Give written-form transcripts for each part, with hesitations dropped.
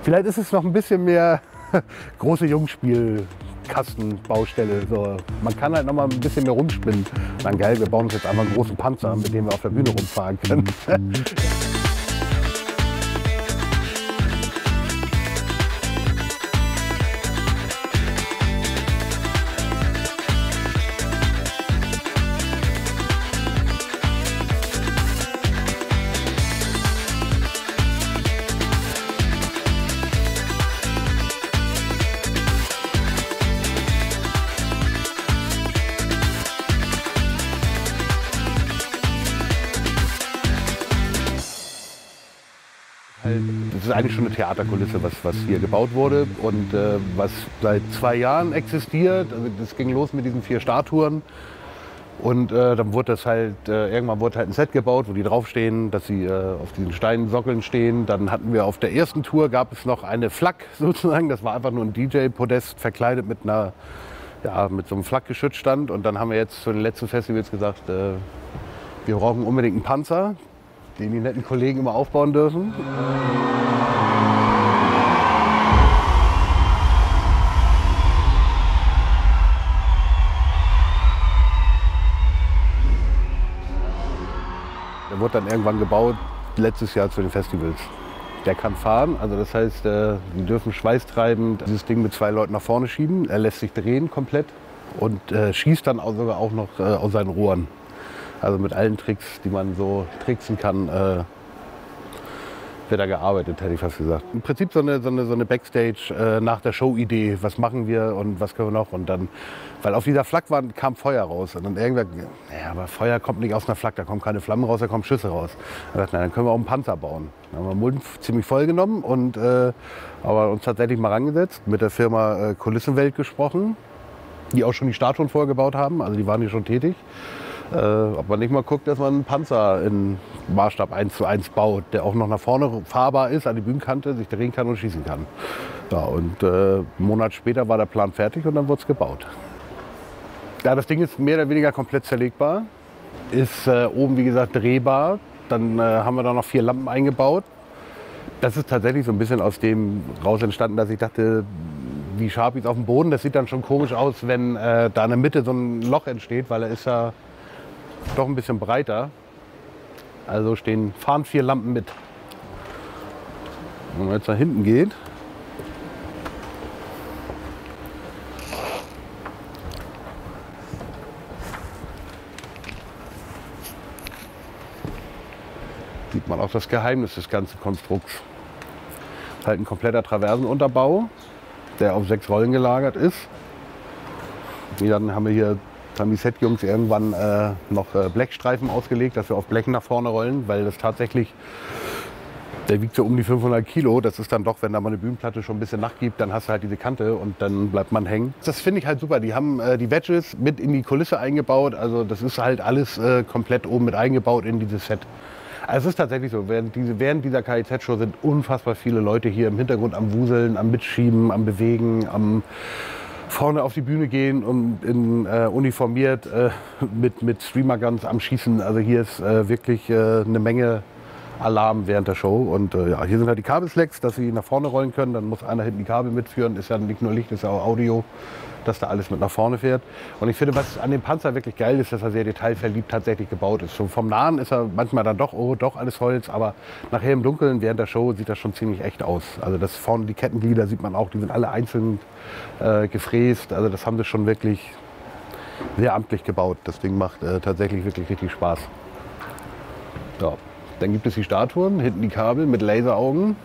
Vielleicht ist es noch ein bisschen mehr große Jungspielkastenbaustelle. So. Man kann halt noch mal ein bisschen mehr rumspinnen. Dann geil, wir bauen uns jetzt einmal einen großen Panzer, mit dem wir auf der Bühne rumfahren können. Das ist eigentlich schon eine Theaterkulisse, was hier gebaut wurde und was seit 2 Jahren existiert. Also das ging los mit diesen 4 Statuen und dann wurde das halt, irgendwann wurde halt ein Set gebaut, wo die draufstehen, dass sie auf diesen Steinsockeln stehen. Dann hatten wir auf der ersten Tour, gab es noch eine Flak sozusagen, das war einfach nur ein DJ-Podest verkleidet mit einer, ja, mit so einem Flakgeschützstand. Und dann haben wir jetzt zu den letzten Festivals gesagt, wir brauchen unbedingt einen Panzer, den die netten Kollegen immer aufbauen dürfen. Der wurde dann irgendwann gebaut, letztes Jahr zu den Festivals. Der kann fahren, also das heißt, die dürfen schweißtreibend dieses Ding mit 2 Leuten nach vorne schieben. Er lässt sich drehen komplett und schießt dann auch sogar auch noch aus seinen Rohren. Also mit allen Tricks, die man so tricksen kann, wird da gearbeitet, hätte ich fast gesagt. Im Prinzip so eine Backstage nach der Show-Idee. Was machen wir und was können wir noch? Und dann, weil auf dieser Flakwand kam Feuer raus. Und dann irgendwer, ja, aber Feuer kommt nicht aus einer Flak, da kommen keine Flammen raus, da kommen Schüsse raus. Dann dachte, na, dann können wir auch einen Panzer bauen. Dann haben wir den Mund ziemlich voll genommen und aber uns tatsächlich mal rangesetzt, mit der Firma Kulissenwelt gesprochen, die auch schon die Statuen vorgebaut haben, also die waren hier schon tätig. Ob man nicht mal guckt, dass man einen Panzer in Maßstab 1:1 baut, der auch noch nach vorne fahrbar ist, an die Bühnenkante, sich drehen kann und schießen kann. Ja, und einen Monat später war der Plan fertig und dann wurde es gebaut. Ja, das Ding ist mehr oder weniger komplett zerlegbar, ist oben wie gesagt drehbar. Dann haben wir da noch 4 Lampen eingebaut. Das ist tatsächlich so ein bisschen aus dem raus entstanden, dass ich dachte, die Sharpies auf dem Boden, das sieht dann schon komisch aus, wenn da in der Mitte so ein Loch entsteht, weil er ist ja doch ein bisschen breiter. Also fahren 4 Lampen mit. Wenn man jetzt nach hinten geht, sieht man auch das Geheimnis des ganzen Konstrukts. Das ist halt ein kompletter Traversenunterbau, der auf 6 Rollen gelagert ist. Dann haben die Set-Jungs irgendwann noch Blechstreifen ausgelegt, dass wir auf Blechen nach vorne rollen, weil das tatsächlich, der wiegt so um die 500 Kilo. Das ist dann doch, wenn da mal eine Bühnenplatte schon ein bisschen nachgibt, dann hast du halt diese Kante und dann bleibt man hängen. Das finde ich halt super. Die haben die Wedges mit in die Kulisse eingebaut. Also das ist halt alles komplett oben mit eingebaut in dieses Set. Also es ist tatsächlich so, während dieser KIZ-Show sind unfassbar viele Leute hier im Hintergrund am Wuseln, am Mitschieben, am Bewegen, am vorne auf die Bühne gehen und uniformiert mit Streamer-Guns am Schießen. Also hier ist wirklich eine Menge Alarm während der Show. Und ja, hier sind halt die Kabelslacks, dass sie nach vorne rollen können. Dann muss einer hinten die Kabel mitführen. Ist ja nicht nur Licht, ist ja auch Audio, dass da alles mit nach vorne fährt. Und ich finde, was an dem Panzer wirklich geil ist, dass er sehr detailverliebt tatsächlich gebaut ist. So vom Nahen ist er manchmal dann doch, oh, doch alles Holz, aber nachher im Dunkeln während der Show sieht das schon ziemlich echt aus. Also das vorne, die Kettenglieder sieht man auch, die sind alle einzeln gefräst. Also das haben sie schon wirklich sehr amtlich gebaut. Das Ding macht tatsächlich wirklich richtig Spaß. Ja. Dann gibt es die Statuen, hinten die Kabel mit Laseraugen.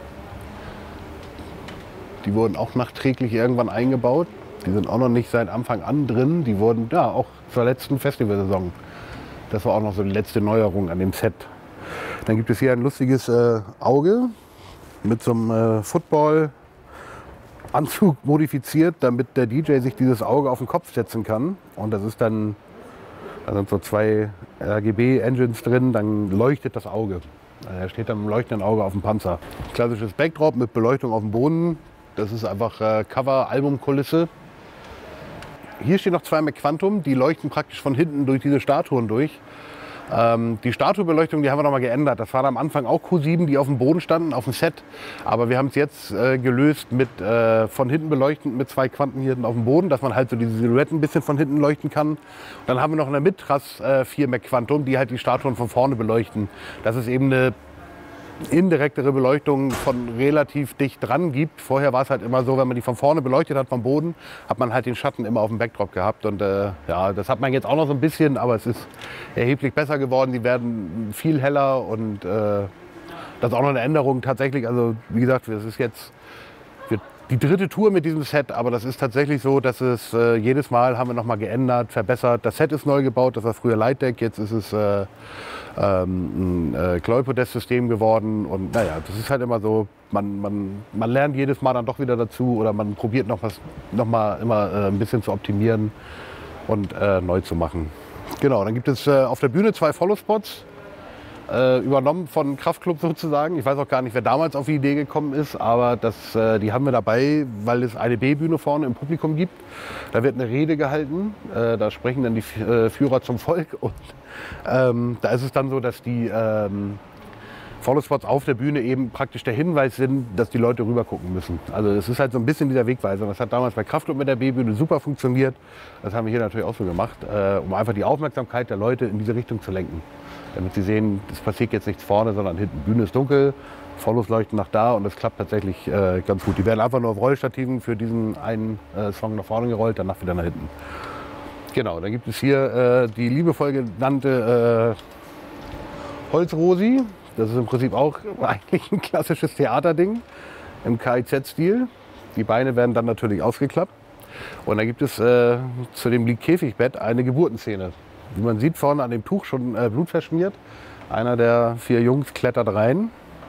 Die wurden auch nachträglich irgendwann eingebaut. Die sind auch noch nicht seit Anfang an drin. Die wurden ja auch zur letzten Festivalsaison. Das war auch noch so die letzte Neuerung an dem Set. Dann gibt es hier ein lustiges Auge mit so einem Football-Anzug modifiziert, damit der DJ sich dieses Auge auf den Kopf setzen kann. Und das ist dann, da sind so 2 RGB-Engines drin, dann leuchtet das Auge. Er steht dann mit einem leuchtenden Auge auf dem Panzer. Klassisches Backdrop mit Beleuchtung auf dem Boden. Das ist einfach Cover-Albumkulisse. Hier stehen noch 2 McQuantum, die leuchten praktisch von hinten durch diese Statuen durch. Die Statuebeleuchtung, die haben wir noch mal geändert. Das waren am Anfang auch Q7, die auf dem Boden standen, auf dem Set. Aber wir haben es jetzt gelöst mit von hinten beleuchtend mit 2 Quantenhirten auf dem Boden, dass man halt so diese Silhouetten ein bisschen von hinten leuchten kann. Und dann haben wir noch in der Mittrass 4 McQuantum, die halt die Statuen von vorne beleuchten. Das ist eben eine indirektere Beleuchtung von relativ dicht dran gibt. Vorher war es halt immer so, wenn man die von vorne beleuchtet hat, vom Boden, hat man halt den Schatten immer auf dem Backdrop gehabt. Und ja, das hat man jetzt auch noch so ein bisschen, aber es ist erheblich besser geworden. Die werden viel heller und das ist auch noch eine Änderung tatsächlich. Also wie gesagt, das ist jetzt die 3. Tour mit diesem Set, aber das ist tatsächlich so, dass es jedes Mal haben wir noch mal geändert, verbessert. Das Set ist neu gebaut, das war früher Lightdeck, jetzt ist es ein Kleupodest-System geworden. Und naja, das ist halt immer so, man lernt jedes Mal dann doch wieder dazu oder man probiert noch mal immer ein bisschen zu optimieren und neu zu machen. Genau, dann gibt es auf der Bühne 2 Follow-Spots. Übernommen von Kraftklub sozusagen. Ich weiß auch gar nicht, wer damals auf die Idee gekommen ist, aber die haben wir dabei, weil es eine B-Bühne vorne im Publikum gibt. Da wird eine Rede gehalten, da sprechen dann die Führer zum Volk und da ist es dann so, dass die Follow-Spots auf der Bühne eben praktisch der Hinweis sind, dass die Leute rüber gucken müssen. Also es ist halt so ein bisschen dieser Wegweiser. Das hat damals bei Kraftklub mit der B-Bühne super funktioniert. Das haben wir hier natürlich auch so gemacht, um einfach die Aufmerksamkeit der Leute in diese Richtung zu lenken. Damit sie sehen, es passiert jetzt nichts vorne, sondern hinten. Die Bühne ist dunkel, Follows leuchten nach da und das klappt tatsächlich ganz gut. Die werden einfach nur auf Rollstativen für diesen einen Song nach vorne gerollt, danach wieder nach hinten. Genau, dann gibt es hier die liebevoll genannte Holzrosi. Das ist im Prinzip auch eigentlich ein klassisches Theaterding im KIZ-Stil. Die Beine werden dann natürlich ausgeklappt. Und da gibt es zu dem Käfigbett eine Geburtenszene. Wie man sieht, vorne an dem Tuch schon Blut verschmiert. Einer der 4 Jungs klettert rein.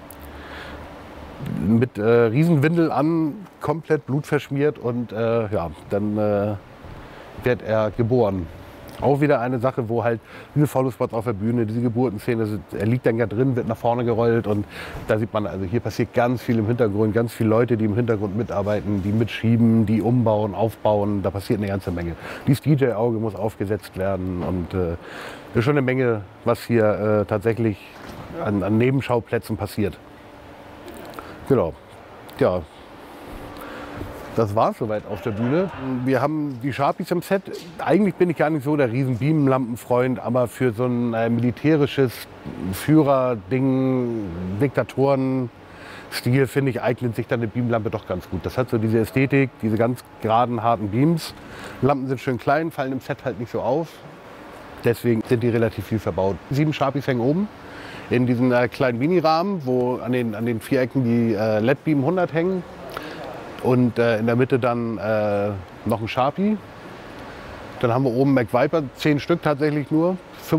Mit Riesenwindel an, komplett blutverschmiert und ja, dann wird er geboren. Auch wieder eine Sache, wo halt diese Follow-Spots auf der Bühne, diese Geburtenszene, er liegt dann ja drin, wird nach vorne gerollt und da sieht man, also hier passiert ganz viel im Hintergrund, ganz viele Leute, die im Hintergrund mitarbeiten, die mitschieben, die umbauen, aufbauen, da passiert eine ganze Menge. Dieses DJ-Auge muss aufgesetzt werden und ist schon eine Menge, was hier tatsächlich an Nebenschauplätzen passiert. Genau, ja. Das war es soweit auf der Bühne. Wir haben die Sharpies im Set. Eigentlich bin ich gar nicht so der riesen Beamlampenfreund, aber für so ein militärisches Führerding, Diktatoren-Stil, finde ich, eignet sich dann eine Beamlampe doch ganz gut. Das hat so diese Ästhetik, diese ganz geraden, harten Beams. Lampen sind schön klein, fallen im Set halt nicht so auf. Deswegen sind die relativ viel verbaut. 7 Sharpies hängen oben in diesen kleinen Mini-Rahmen, wo an den 4 Ecken die LED-Beam 100 hängen. Und in der Mitte dann noch ein Sharpie. Dann haben wir oben MacViper, 10 Stück tatsächlich nur.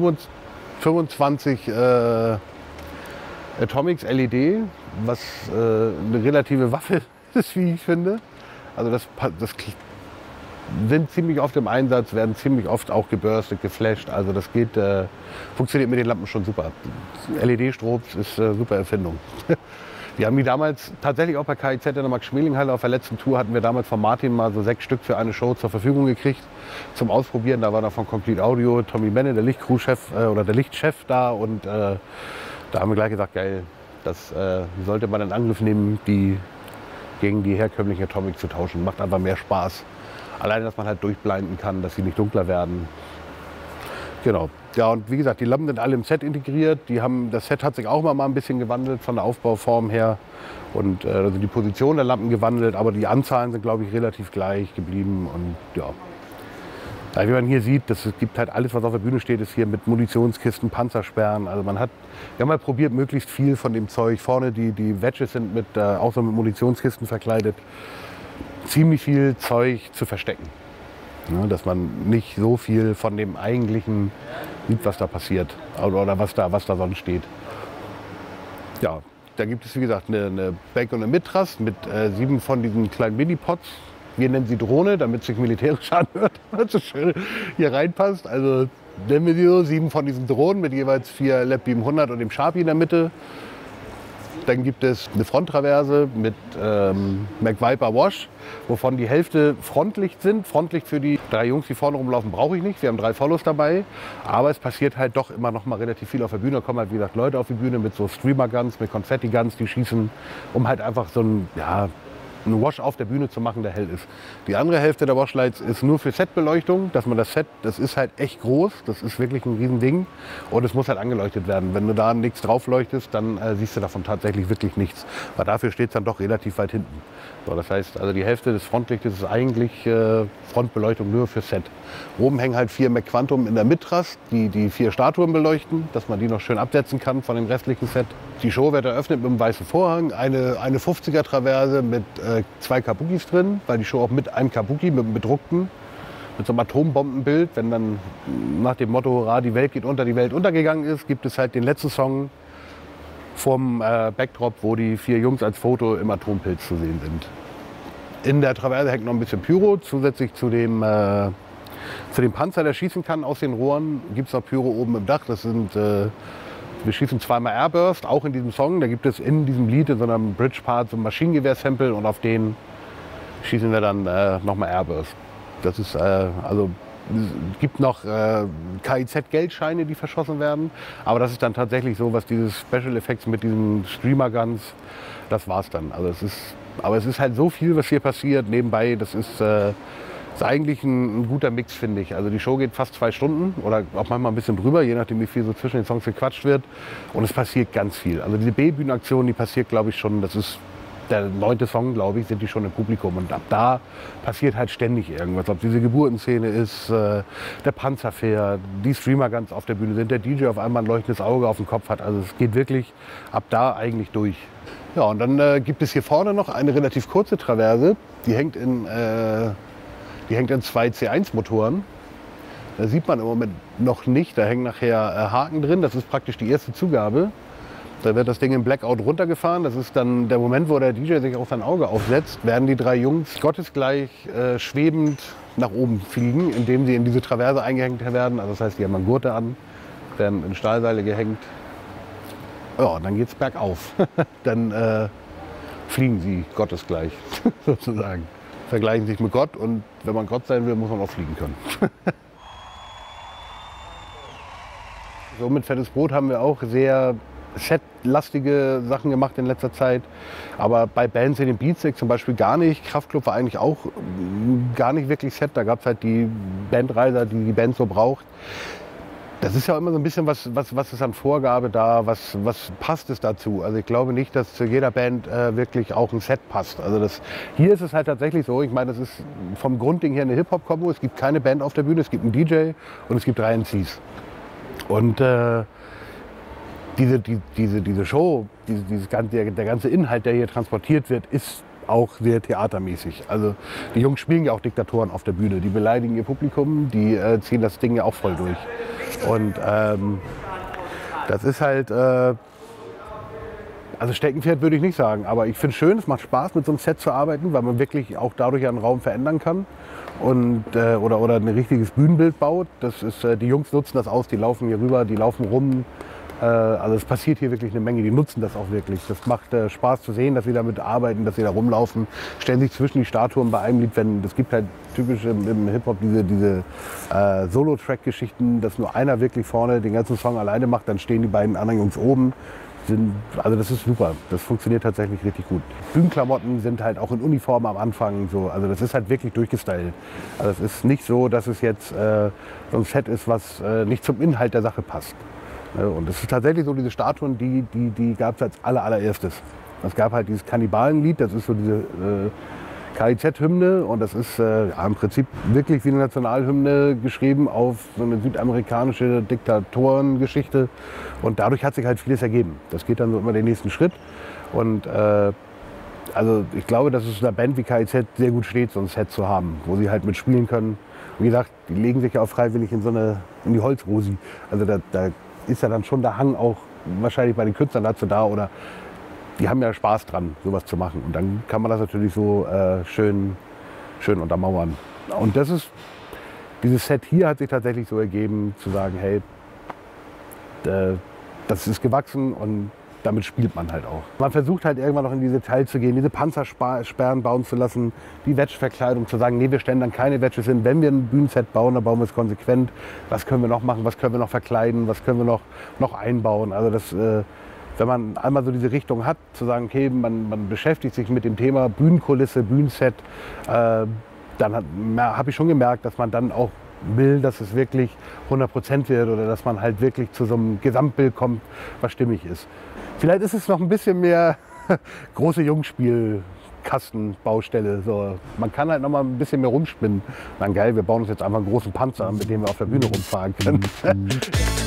25 Atomics LED, was eine relative Waffe ist, wie ich finde. Also das sind ziemlich oft im Einsatz, werden ziemlich oft auch geburstet, geflasht. Also das geht, funktioniert mit den Lampen schon super. LED-Strobs ist super Erfindung. Wir haben die damals tatsächlich auch bei KIZ in der Max-Schmeling-Halle auf der letzten Tour hatten wir damals von Martin mal so 6 Stück für eine Show zur Verfügung gekriegt zum Ausprobieren. Da war dann von Complete Audio Tommy Benne, der Lichtcrew-Chef oder der Lichtchef da und da haben wir gleich gesagt, geil, das sollte man in Angriff nehmen, die gegen die herkömmlichen Atomic zu tauschen. Macht einfach mehr Spaß. Alleine, dass man halt durchblenden kann, dass sie nicht dunkler werden. Genau. Ja, und wie gesagt, die Lampen sind alle im Set integriert. Das Set hat sich auch mal ein bisschen gewandelt von der Aufbauform her. Und also die Position der Lampen gewandelt, aber die Anzahlen sind, glaube ich, relativ gleich geblieben. Und ja, wie man hier sieht, es gibt halt alles, was auf der Bühne steht, ist hier mit Munitionskisten, Panzersperren. Also wir haben mal probiert, möglichst viel von dem Zeug. Vorne die Wedges sind auch so mit Munitionskisten verkleidet. Ziemlich viel Zeug zu verstecken. Ja, dass man nicht so viel von dem eigentlichen sieht, was da passiert oder was da sonst steht. Ja, da gibt es wie gesagt eine Back- und eine Mittrass mit 7 von diesen kleinen Mini-Pods. Wir nennen sie Drohne, damit es sich militärisch anhört, weil es so schön hier reinpasst. Also nennen wir sie so 7 von diesen Drohnen mit jeweils 4 LED-Beam 100 und dem Sharpie in der Mitte. Dann gibt es eine Fronttraverse mit MacViper Wash, wovon die Hälfte Frontlicht sind. Frontlicht für die 3 Jungs, die vorne rumlaufen, brauche ich nicht. Wir haben 3 Follows dabei. Aber es passiert halt doch immer noch mal relativ viel auf der Bühne. Da kommen halt, wie gesagt, Leute auf die Bühne mit so Streamer-Guns, mit Konfetti-Guns, die schießen, um halt einfach so ein, ja, einen Wash auf der Bühne zu machen, der hell ist. Die andere Hälfte der Washlights ist nur für Setbeleuchtung, dass man das Set, das ist halt echt groß, das ist wirklich ein Riesending und es muss halt angeleuchtet werden. Wenn du da nichts drauf leuchtest, dann siehst du davon tatsächlich wirklich nichts, weil dafür steht es dann doch relativ weit hinten. So, das heißt, also die Hälfte des Frontlichtes ist eigentlich Frontbeleuchtung nur für Set. Oben hängen halt 4 McQuantum in der Mitras, die 4 Statuen beleuchten, dass man die noch schön absetzen kann von dem restlichen Set. Die Show wird eröffnet mit einem weißen Vorhang, eine 50er-Traverse mit 2 Kabukis drin, weil die Show auch mit einem Kabuki, mit einem bedruckten, mit so einem Atombombenbild, wenn dann nach dem Motto Hurra, die Welt geht unter, die Welt untergegangen ist, gibt es halt den letzten Song vom Backdrop, wo die 4 Jungs als Foto im Atompilz zu sehen sind. In der Traverse hängt noch ein bisschen Pyro, zusätzlich zu dem Panzer, der schießen kann aus den Rohren, gibt es noch Pyro oben im Dach. Das sind, wir schießen 2-mal Airburst, auch in diesem Song. Da gibt es in diesem Lied, in so einem Bridge-Part, so ein Maschinengewehr-Sample und auf den schießen wir dann nochmal Airburst. Das ist, also es gibt noch KIZ-Geldscheine, die verschossen werden. Aber das ist dann tatsächlich so, was diese Special Effects mit diesen Streamer-Guns, das war's dann. Also aber es ist halt so viel, was hier passiert nebenbei. Das ist eigentlich ein guter Mix, finde ich. Also die Show geht fast 2 Stunden oder auch manchmal ein bisschen drüber, je nachdem, wie viel so zwischen den Songs gequatscht wird. Und es passiert ganz viel. Also diese B-Bühnenaktion, die passiert, glaube ich, schon, das ist der 9. Song, glaube ich, sind die schon im Publikum. Und ab da passiert halt ständig irgendwas. Ob diese Geburtenszene ist, der Panzer fährt, die Streamer ganz auf der Bühne sind, der DJ auf einmal ein leuchtendes Auge auf dem Kopf hat. Also es geht wirklich ab da eigentlich durch. Ja, und dann gibt es hier vorne noch eine relativ kurze Traverse. Die hängt in 2 C1-Motoren. Da sieht man im Moment noch nicht. Da hängen nachher Haken drin. Das ist praktisch die erste Zugabe. Da wird das Ding im Blackout runtergefahren. Das ist dann der Moment, wo der DJ sich auf sein Auge aufsetzt. Werden die 3 Jungs gottesgleich schwebend nach oben fliegen, indem sie in diese Traverse eingehängt werden. Also das heißt, die haben dann Gurte an, werden in Stahlseile gehängt. Ja, und dann geht's bergauf. Dann fliegen sie gottesgleich, sozusagen. Vergleichen sich mit Gott und wenn man Gott sein will, muss man auch fliegen können. So mit Fettes Brot haben wir auch sehr setlastige Sachen gemacht in letzter Zeit. Aber bei Bands in den Beatsteak zum Beispiel gar nicht. Kraftklub war eigentlich auch gar nicht wirklich Set. Da gab es halt die Bandreiser, die die Band so braucht. Das ist ja immer so ein bisschen, was ist an Vorgabe da, was passt es dazu. Also ich glaube nicht, dass zu jeder Band wirklich auch ein Set passt. Also hier ist es halt tatsächlich so, ich meine, das ist vom Grundding her eine Hip-Hop-Kombo. Es gibt keine Band auf der Bühne, es gibt einen DJ und es gibt 3 MCs. Und diese Show, der ganze Inhalt, der hier transportiert wird, ist auch sehr theatermäßig. Also die Jungs spielen ja auch Diktatoren auf der Bühne, die beleidigen ihr Publikum, die ziehen das Ding ja auch voll durch. Und das ist halt, also Steckenpferd würde ich nicht sagen, aber ich finde es schön, es macht Spaß mit so einem Set zu arbeiten, weil man wirklich auch dadurch einen Raum verändern kann und, oder ein richtiges Bühnenbild baut. Das ist, die Jungs nutzen das aus, die laufen hier rüber, die laufen rum. Also es passiert hier wirklich eine Menge, die nutzen das auch wirklich. Das macht Spaß zu sehen, dass sie damit arbeiten, dass sie da rumlaufen, stellen sich zwischen die Statuen bei einem Lied, wenn das gibt halt typisch im Hip-Hop diese Solo-Track-Geschichten, dass nur einer wirklich vorne den ganzen Song alleine macht, dann stehen die beiden anderen Jungs oben. Also das ist super, das funktioniert tatsächlich richtig gut. Bühnenklamotten sind halt auch in Uniform am Anfang so, also das ist halt wirklich durchgestylt. Also es ist nicht so, dass es jetzt so ein Set ist, was nicht zum Inhalt der Sache passt. Und es ist tatsächlich so, diese Statuen, die gab es als allererstes. Es gab halt dieses Kannibalenlied, das ist so diese KIZ-Hymne und das ist ja, im Prinzip wirklich wie eine Nationalhymne geschrieben auf so eine südamerikanische Diktatorengeschichte und dadurch hat sich halt vieles ergeben. Das geht dann so immer den nächsten Schritt und also ich glaube, dass es einer Band wie KIZ sehr gut steht, so ein Set zu haben, wo sie halt mitspielen können. Wie gesagt, die legen sich ja auch freiwillig in die Holzrosi. Also da ist ja dann schon der Hang auch wahrscheinlich bei den Künstlern dazu da oder die haben ja Spaß dran, sowas zu machen. Und dann kann man das natürlich so schön untermauern. Und dieses Set hier hat sich tatsächlich so ergeben, zu sagen, hey, das ist gewachsen und damit spielt man halt auch. Man versucht halt irgendwann noch in die Details zu gehen, diese Panzersperren bauen zu lassen, die Wedge-Verkleidung zu sagen, nee, wir stellen dann keine Wedges hin. Wenn wir ein Bühnenset bauen, dann bauen wir es konsequent. Was können wir noch machen, was können wir noch verkleiden, was können wir noch einbauen. Also das, wenn man einmal so diese Richtung hat, zu sagen, okay, man beschäftigt sich mit dem Thema Bühnenkulisse, Bühnenset, dann habe ich schon gemerkt, dass man dann auch will, dass es wirklich 100% wird oder dass man halt wirklich zu so einem Gesamtbild kommt, was stimmig ist. Vielleicht ist es noch ein bisschen mehr große Jungspielkastenbaustelle. So. Man kann halt noch mal ein bisschen mehr rumspinnen. Dann geil, wir bauen uns jetzt einfach einen großen Panzer, mit dem wir auf der Bühne rumfahren können.